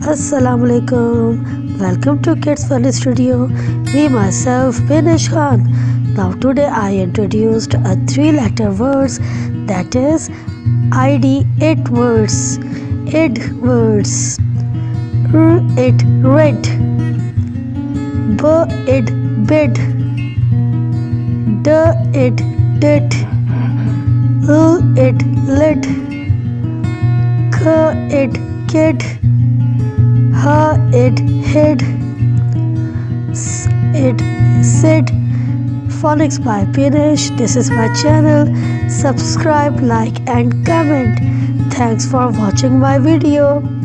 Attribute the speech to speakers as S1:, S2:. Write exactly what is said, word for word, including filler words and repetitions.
S1: Assalamu alaikum. Welcome to Kids Funny Studio. Me myself Binish Khan. Now today I introduced a three-letter words, that is I D eight words. Id words. R it red. B it bid. D it did. L it lid. K it kid. H it hid. S it said. Phonics by Binish. This is my channel. Subscribe, like and comment. Thanks for watching my video.